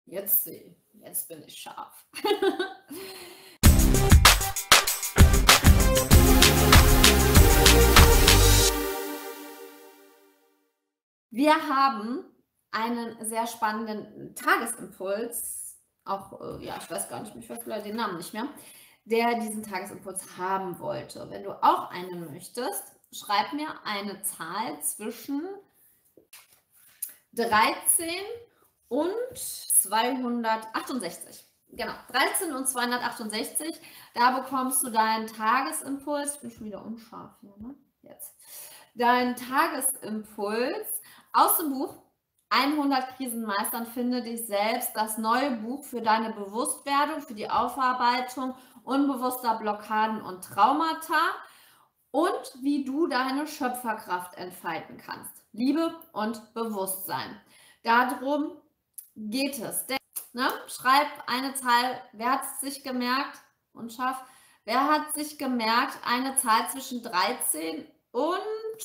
Jetzt bin ich scharf. Wir haben einen sehr spannenden Tagesimpuls, auch, ja, ich weiß gar nicht, ich weiß leider den Namen nicht mehr, der diesen Tagesimpuls haben wollte. Wenn du auch einen möchtest, schreib mir eine Zahl zwischen 13 und 268. Genau, 13 und 268. Da bekommst du deinen Tagesimpuls. Ich bin schon wieder unscharf hier, ne? Jetzt. Deinen Tagesimpuls aus dem Buch 100 Krisen meistern, finde dich selbst. Das neue Buch für deine Bewusstwerdung, für die Aufarbeitung unbewusster Blockaden und Traumata und wie du deine Schöpferkraft entfalten kannst. Liebe und Bewusstsein. Darum geht es. Ne? Schreib eine Zahl. Wer hat es sich gemerkt? Unscharf. Wer hat sich gemerkt, eine Zahl zwischen 13 und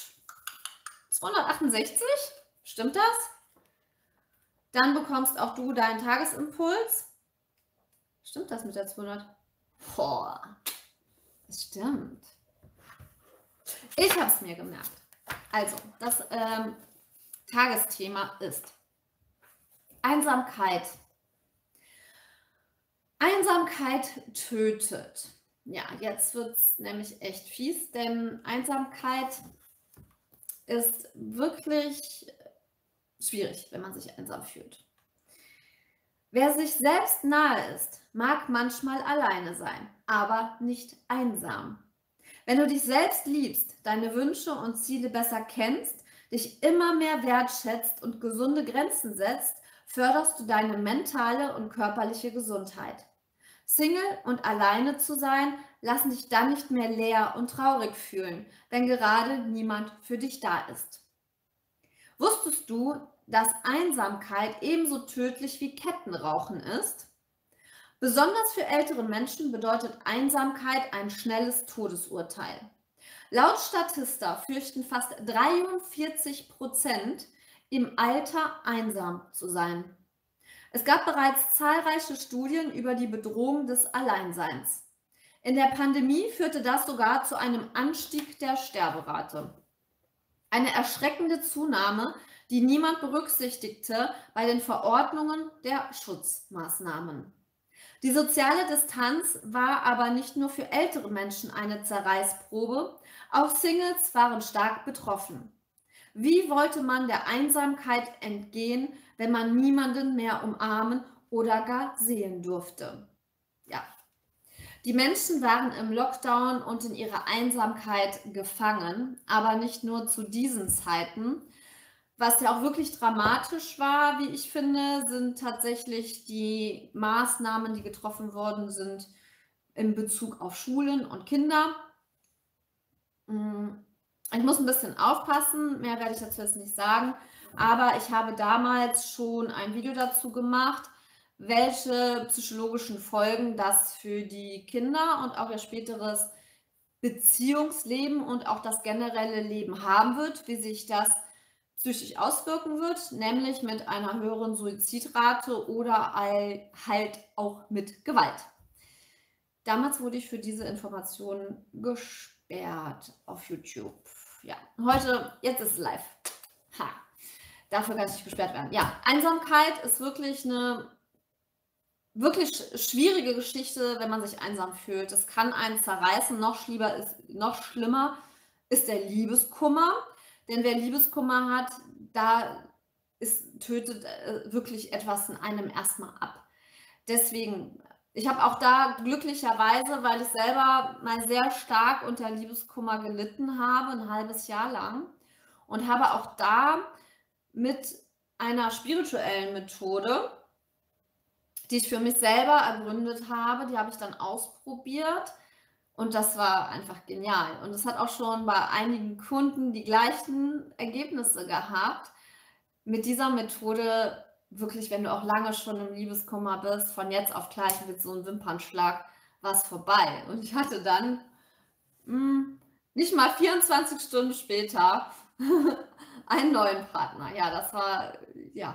268? Stimmt das? Dann bekommst auch du deinen Tagesimpuls. Stimmt das mit der 200? Boah, das stimmt. Ich habe es mir gemerkt. Also, das Tagesthema ist Einsamkeit. Einsamkeit tötet. Ja, jetzt wird es nämlich echt fies, denn Einsamkeit ist wirklich schwierig, wenn man sich einsam fühlt. Wer sich selbst nahe ist, mag manchmal alleine sein, aber nicht einsam. Wenn du dich selbst liebst, deine Wünsche und Ziele besser kennst, dich immer mehr wertschätzt und gesunde Grenzen setzt, förderst du deine mentale und körperliche Gesundheit. Single und alleine zu sein, lassen dich dann nicht mehr leer und traurig fühlen, wenn gerade niemand für dich da ist. Wusstest du, dass Einsamkeit ebenso tödlich wie Kettenrauchen ist? Besonders für ältere Menschen bedeutet Einsamkeit ein schnelles Todesurteil. Laut Statista fürchten fast 43% im Alter einsam zu sein. Es gab bereits zahlreiche Studien über die Bedrohung des Alleinseins. In der Pandemie führte das sogar zu einem Anstieg der Sterberate. Eine erschreckende Zunahme, die niemand berücksichtigte bei den Verordnungen der Schutzmaßnahmen. Die soziale Distanz war aber nicht nur für ältere Menschen eine Zerreißprobe, auch Singles waren stark betroffen. Wie wollte man der Einsamkeit entgehen, wenn man niemanden mehr umarmen oder gar sehen durfte? Ja. Die Menschen waren im Lockdown und in ihrer Einsamkeit gefangen, aber nicht nur zu diesen Zeiten. Was ja auch wirklich dramatisch war, wie ich finde, sind tatsächlich die Maßnahmen, die getroffen worden sind in Bezug auf Schulen und Kinder. Ich muss ein bisschen aufpassen, mehr werde ich dazu jetzt nicht sagen, aber ich habe damals schon ein Video dazu gemacht, welche psychologischen Folgen das für die Kinder und auch ihr späteres Beziehungsleben und auch das generelle Leben haben wird, wie sich das psychisch auswirken wird, nämlich mit einer höheren Suizidrate oder halt auch mit Gewalt. Damals wurde ich für diese Informationen gesperrt auf YouTube. Ja, jetzt ist es live. Ha, dafür kann ich nicht gesperrt werden. Ja, Einsamkeit ist wirklich eine schwierige Geschichte, wenn man sich einsam fühlt. Es kann einen zerreißen. Noch schlimmer ist der Liebeskummer. Denn wer Liebeskummer hat, tötet wirklich etwas in einem erstmal ab. Deswegen, ich habe auch da glücklicherweise, weil ich selber mal sehr stark unter Liebeskummer gelitten habe, ein halbes Jahr lang, und habe auch da mit einer spirituellen Methode, die ich für mich selber ergründet habe, die habe ich dann ausprobiert. Und das war einfach genial. Und es hat auch schon bei einigen Kunden die gleichen Ergebnisse gehabt. Mit dieser Methode wirklich, wenn du auch lange schon im Liebeskummer bist, von jetzt auf gleich mit so einem Wimpernschlag war es vorbei. Und ich hatte dann nicht mal 24 Stunden später einen neuen Partner. Ja, das war, ja,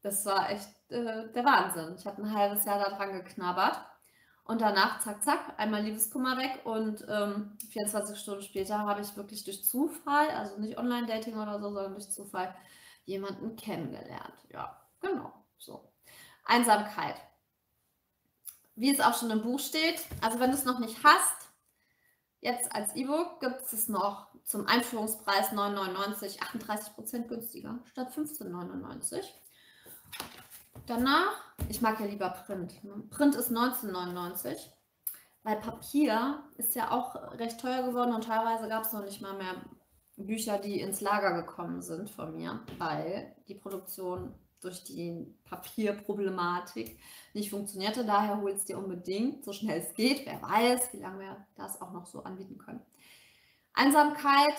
Das war echt, der Wahnsinn. Ich habe 'n halbes Jahr da dran geknabbert und danach zack, zack, einmal Liebeskummer weg und, 24 Stunden später habe ich wirklich durch Zufall, also nicht Online-Dating oder so, sondern durch Zufall jemanden kennengelernt. Ja, genau, so. Einsamkeit. Wie es auch schon im Buch steht, also wenn du's noch nicht hast, jetzt als E-Book gibt's es noch zum Einführungspreis 9,99 €, 38% günstiger statt 15,99 €. Danach, ich mag ja lieber Print, ne? Print ist 19,99 €, weil Papier ist ja auch recht teuer geworden und teilweise gab's noch nicht mal mehr Bücher, die ins Lager gekommen sind von mir, weil die Produktion durch die Papierproblematik nicht funktionierte. Daher hol's dir unbedingt, so schnell es geht. Wer weiß, wie lange wir das auch noch so anbieten können. Einsamkeit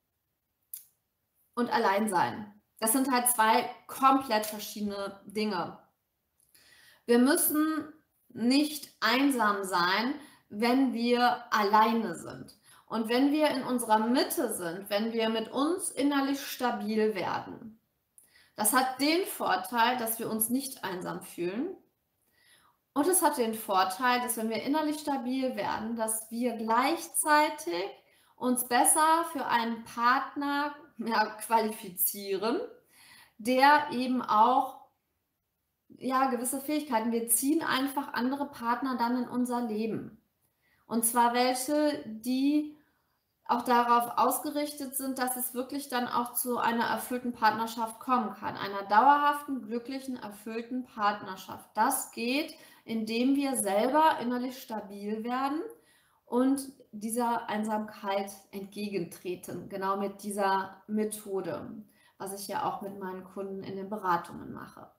und Alleinsein. Das sind halt 2 komplett verschiedene Dinge. Wir müssen nicht einsam sein, wenn wir alleine sind. Und wenn wir in unserer Mitte sind, wenn wir mit uns innerlich stabil werden. Das hat den Vorteil, dass wir uns nicht einsam fühlen. Und es hat den Vorteil, dass wenn wir innerlich stabil werden, dass wir gleichzeitig uns besser für einen Partner, ja, qualifizieren, der eben auch, ja, gewisse Fähigkeiten, wir ziehen einfach andere Partner dann in unser Leben. Und zwar welche, die auch darauf ausgerichtet sind, dass es wirklich dann auch zu einer erfüllten Partnerschaft kommen kann, einer dauerhaften, glücklichen, erfüllten Partnerschaft. Das geht, indem wir selber innerlich stabil werden und dieser Einsamkeit entgegentreten, genau mit dieser Methode, was ich ja auch mit meinen Kunden in den Beratungen mache.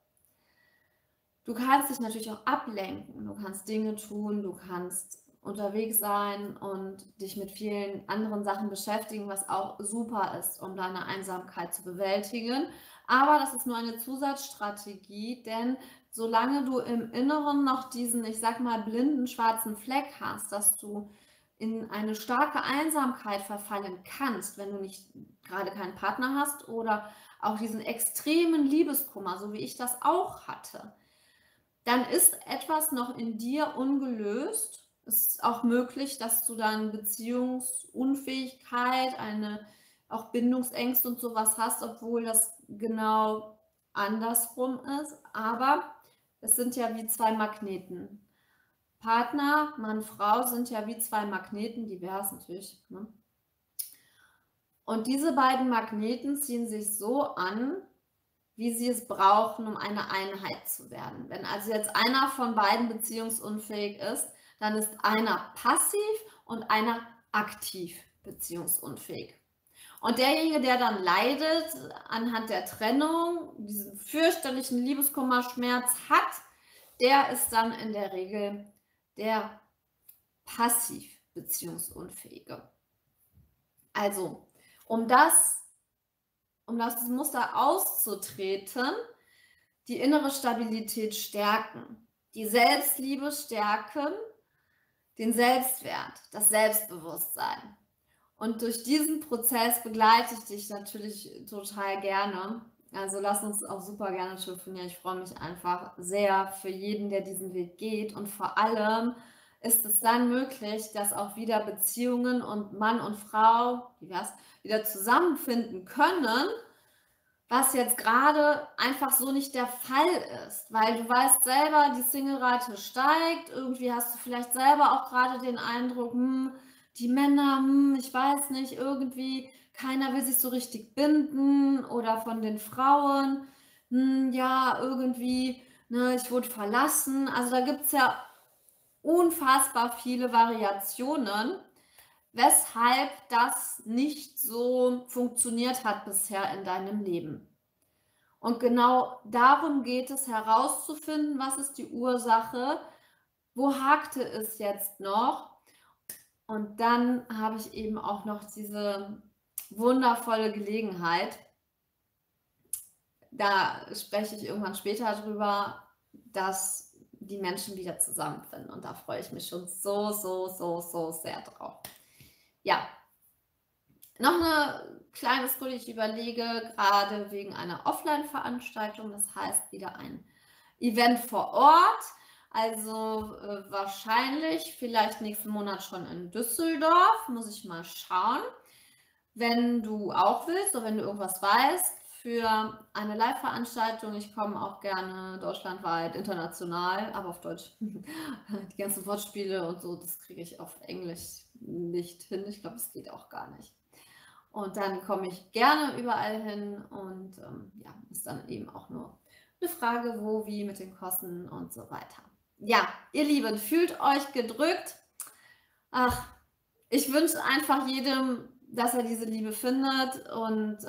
Du kannst dich natürlich auch ablenken, du kannst Dinge tun, du kannst unterwegs sein und dich mit vielen anderen Sachen beschäftigen, was auch super ist, um deine Einsamkeit zu bewältigen. Aber das ist nur eine Zusatzstrategie, denn solange du im Inneren noch diesen, ich sage mal, blinden schwarzen Fleck hast, dass du in eine starke Einsamkeit verfallen kannst, wenn du nicht gerade keinen Partner hast oder auch diesen extremen Liebeskummer, so wie ich das auch hatte, dann ist etwas noch in dir ungelöst. Es ist auch möglich, dass du dann Beziehungsunfähigkeit, eine auch Bindungsängste und sowas hast, obwohl das genau andersrum ist. Aber es sind ja wie 2 Magneten. Partner, Mann, Frau sind ja wie 2 Magneten, divers natürlich, ne? Und diese beiden Magneten ziehen sich so an, wie sie es brauchen, um eine Einheit zu werden. Wenn also jetzt einer von beiden beziehungsunfähig ist, dann ist einer passiv und einer aktiv beziehungsunfähig. Und derjenige, der dann leidet anhand der Trennung, diesen fürchterlichen Liebeskummerschmerz hat, der ist dann in der Regel der passiv beziehungsunfähige. Also, um das Muster auszutreten, die innere Stabilität stärken, die Selbstliebe stärken, den Selbstwert, das Selbstbewusstsein. Und durch diesen Prozess begleite ich dich natürlich total gerne. Also lass uns auch super gerne telefonieren. Ich freue mich einfach sehr für jeden, der diesen Weg geht. Und vor allem ist es dann möglich, dass auch wieder Beziehungen und Mann und Frau, divers, wieder zusammenfinden können, was jetzt gerade einfach so nicht der Fall ist, weil du weißt selber, die Singlerate steigt. Irgendwie hast du vielleicht selber auch gerade den Eindruck, die Männer, ich weiß nicht, irgendwie keiner will sich so richtig binden oder von den Frauen, ja, irgendwie, ne, ich wurde verlassen. Also da gibt's ja unfassbar viele Variationen, weshalb das nicht so funktioniert hat bisher in deinem Leben. Und genau darum geht es, herauszufinden, was ist die Ursache, wo hakte es jetzt noch? Und dann habe ich eben auch noch diese wundervolle Gelegenheit, da spreche ich irgendwann später drüber, dass die Menschen wieder zusammenfinden. Und da freue ich mich schon so, so, so, so sehr drauf. Ja, Noch eine kleine Sache, die ich überlege, gerade wegen einer Offline-Veranstaltung, das heißt wieder ein Event vor Ort. Also, wahrscheinlich vielleicht nächsten Monat schon in Düsseldorf, muss ich mal schauen. Wenn du auch willst oder wenn du irgendwas weißt für eine Live-Veranstaltung, ich komme auch gerne deutschlandweit, international, aber auf Deutsch. Die ganzen Wortspiele und so, das kriege ich auf Englisch nicht hin. Ich glaube, es geht auch gar nicht. Und dann komme ich gerne überall hin und ja, ist dann eben auch nur eine Frage, wo, wie mit den Kosten und so weiter. Ja, ihr Lieben, fühlt euch gedrückt. Ach, ich wünsche einfach jedem, dass er diese Liebe findet und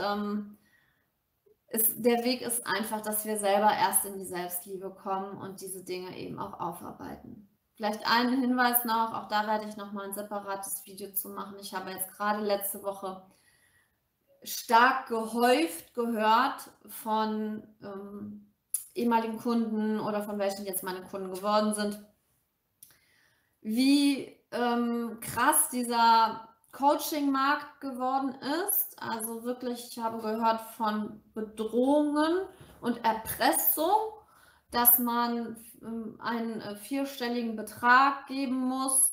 der Weg ist einfach, dass wir selber erst in die Selbstliebe kommen und diese Dinge eben auch aufarbeiten. Vielleicht einen Hinweis noch, auch da werde ich noch mal ein separates Video zu machen. Ich habe jetzt gerade letzte Woche stark gehäuft gehört von ehemaligen Kunden oder von welchen jetzt meine Kunden geworden sind, wie krass dieser Coaching-Markt geworden ist. Also wirklich, ich habe gehört von Bedrohungen und Erpressung, dass man einen vierstelligen Betrag geben muss.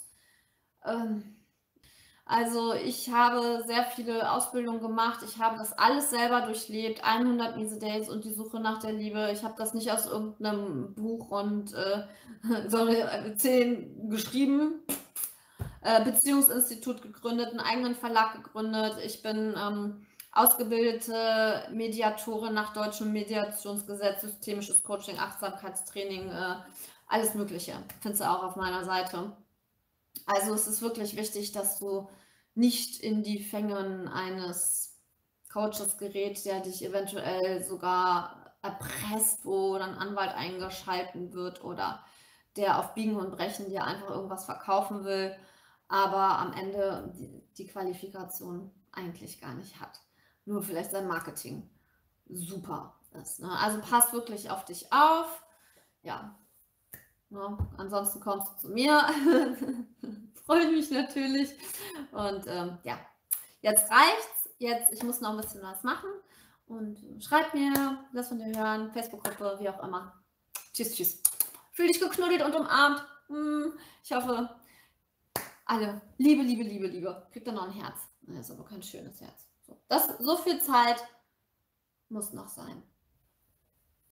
Also, ich habe sehr viele Ausbildungen gemacht. Ich habe das alles selber durchlebt, 100 Miese Dates und die Suche nach der Liebe. Ich habe das nicht aus irgendeinem Buch und sondern 10 geschrieben, Beziehungsinstitut gegründet, einen eigenen Verlag gegründet. Ich bin ausgebildete Mediatorin nach deutschem Mediationsgesetz, systemisches Coaching, Achtsamkeitstraining, alles Mögliche. Findest du auch auf meiner Seite. Also es ist wirklich wichtig, dass du nicht in die Fängen eines Coaches gerät, der dich eventuell sogar erpresst, wo dann Anwalt eingeschalten wird oder der auf Biegen und Brechen dir einfach irgendwas verkaufen will, aber am Ende die Qualifikation eigentlich gar nicht hat. Nur vielleicht sein Marketing super ist. Ne? Also pass wirklich auf dich auf. Ja, ne? Ansonsten kommst du zu mir. Freue ich mich natürlich. Und ja, jetzt reicht's. Jetzt, ich muss noch ein bisschen was machen. Und schreib mir, lass von dir hören, Facebook-Gruppe, wie auch immer. Tschüss, tschüss. Fühl dich geknuddelt und umarmt. Ich hoffe, alle Liebe, Liebe, Liebe, Liebe. Kriegt dann noch ein Herz. Das ist aber kein schönes Herz. So viel Zeit muss noch sein.